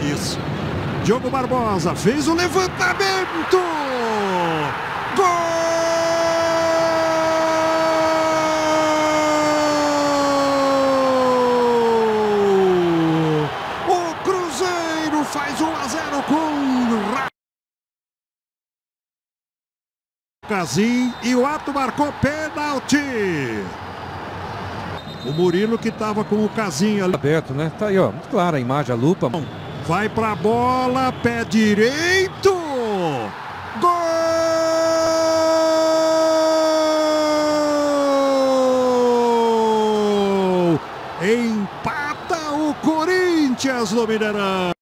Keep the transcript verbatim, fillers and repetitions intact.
Deles. Diogo Barbosa fez o levantamento. Gol! O Cruzeiro faz um a zero com Casim e o Ato marcou pênalti. O Murilo que estava com o Casim ali. Aberto, né? Tá aí, ó. Muito clara a imagem, a lupa. Vai pra bola, pé direito. Gol! Empata o Corinthians no Mineirão.